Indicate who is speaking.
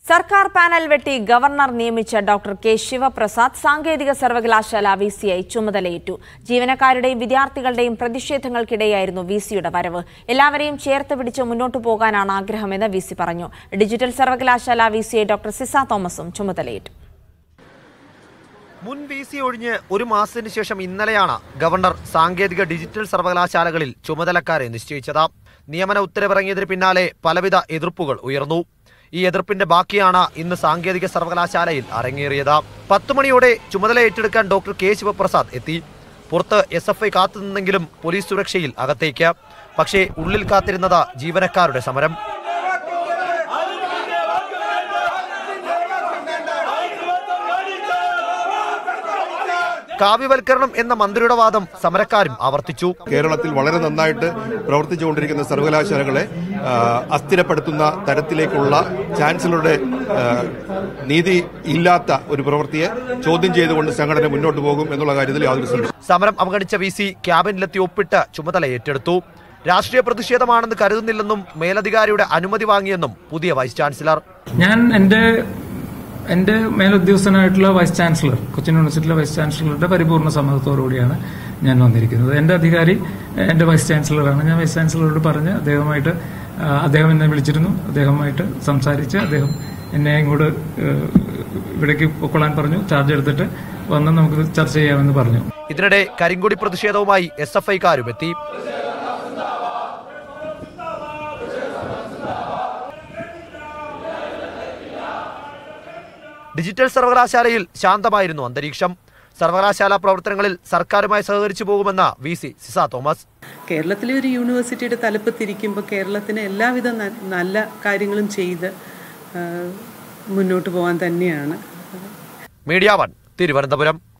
Speaker 1: സർക്കാർ പാനൽ വെട്ടി ഗവർണർ നിയമിച്ച ഡോക്ടർ കെ ശിവപ്രസാദ് സാങ്കേതിക സർവകലാശാല വിസിയായി ചുമതലയേറ്റു. ജീവനക്കാരുടെയും വിദ്യാർത്ഥികളുടെയും പ്രതിഷേധങ്ങൾക്കിടെയായിരുന്നു വിസിയുടെ വരവ്. എല്ലാവരെയും ചേർത്ത് പിടിച്ച് മുന്നോട്ടു പോകാനാണ് ആഗ്രഹമെന്ന് വിസി പറഞ്ഞു. ഡിജിറ്റൽ സർവകലാശാല വിസിയായി ഡോക്ടർ സിസ തോമസും ചുമതലയേറ്റു.
Speaker 2: മുൻ വിസി ഒഴിഞ്ഞ് ഒരു മാസത്തിന് ശേഷം ഇന്നലെയാണ് ഗവർണർ സാങ്കേതിക ഡിജിറ്റൽ സർവകലാശാലകളിൽ ചുമതലക്കാരെ നിശ്ചയിച്ചത്. നിയമന ഉത്തരവിറങ്ങിയതിന് പിന്നാലെ പലവിധ എതിർപ്പുകൾ ഉയർന്നു. ഈ എതിർപ്പിന്റെ ബാക്കിയാണ് ഇന്ന് സാങ്കേതിക സർവകലാശാലയിൽ അരങ്ങേറിയത്. 10 മണിയോടെ ചുമതല ഏറ്റെടുക്കാൻ ഡോക്ടർ കെ ശിവപ്രസാദ് എത്തി. പുറത്ത് SFI കാത്തുനിന്നെങ്കിലും പോലീസ് സുരക്ഷയിൽ അകത്തേക്ക്. പക്ഷേ ഉള്ളിൽ കാത്തിരുന്നത് ജീവനക്കാരുടെ സമരം. കാവ്യവൽക്കരണം എന്ന മന്ത്രിയുടെ വാദം സമരക്കാരും ആവർത്തിച്ചു.
Speaker 3: കേരളത്തിൽ വളരെ നന്നായിട്ട് പ്രവർത്തിച്ചുകൊണ്ടിരിക്കുന്ന സർവകലാശാലകളെ അസ്ഥിരപ്പെടുത്തുന്ന തരത്തിലേക്കുള്ള ചാൻസലറുടെ നീതി ഇല്ലാത്ത ഒരു പ്രവൃത്തിയെ ചോദ്യം ചെയ്തുകൊണ്ട് സംഘടന മുന്നോട്ട് പോകും എന്നുള്ള കാര്യത്തിൽ യാതൊരു സംശയവും.
Speaker 2: സമരം അവഗണിച്ച വിസി ക്യാബിനിലെത്തി ഒപ്പിട്ട് ചുമതല ഏറ്റെടുത്തു. രാഷ്ട്രീയ പ്രതിഷേധമാണെന്ന് കരുതുന്നില്ലെന്നും മേലധികാരിയുടെ അനുമതി വാങ്ങിയെന്നും പുതിയ വൈസ് ചാൻസലർ.
Speaker 4: എന്റെ മേലുദ്യോഗസ്ഥനായിട്ടുള്ള വൈസ് ചാൻസലർ, കൊച്ചിൻ യൂണിവേഴ്സിറ്റിയിലെ വൈസ് ചാൻസലറുടെ പരിപൂർണ്ണ സമ്മതത്തോടുകൂടിയാണ് ഞാൻ വന്നിരിക്കുന്നത്. എന്റെ അധികാരി എന്റെ വൈസ് ചാൻസലറാണ്. ഞാൻ വൈസ് ചാൻസലറോട് പറഞ്ഞ് അദ്ദേഹം എന്നെ വിളിച്ചിരുന്നു. അദ്ദേഹവുമായിട്ട് സംസാരിച്ച് അദ്ദേഹം എന്നെ ഇങ്ങോട്ട് ഇവിടേക്ക് പൊക്കൊള്ളാൻ പറഞ്ഞു. ചാർജ് എടുത്തിട്ട് വന്ന് നമുക്ക് ചർച്ച ചെയ്യാമെന്ന് പറഞ്ഞു.
Speaker 2: ഇതിനിടെ കരിങ്കൊടി പ്രതിഷേധവുമായി SFIക്കാരും എത്തി. ഡിജിറ്റൽ സർവകലാശാലയിൽ ശാന്തമായിരുന്നു അന്തരീക്ഷം. സർവകലാശാല പ്രവർത്തനങ്ങളിൽ സർക്കാരുമായി സഹകരിച്ചു പോകുമെന്ന വിസി സിസ തോമസ്.
Speaker 5: കേരളത്തിലെ ഒരു യൂണിവേഴ്സിറ്റിയുടെ തലപ്പത്തിരിക്കുമ്പോൾ കേരളത്തിന് എല്ലാവിധ നല്ല കാര്യങ്ങളും ചെയ്ത് മുന്നോട്ട് പോകാൻ തന്നെയാണ്.
Speaker 2: മീഡിയ 1 തിരുവനന്തപുരം.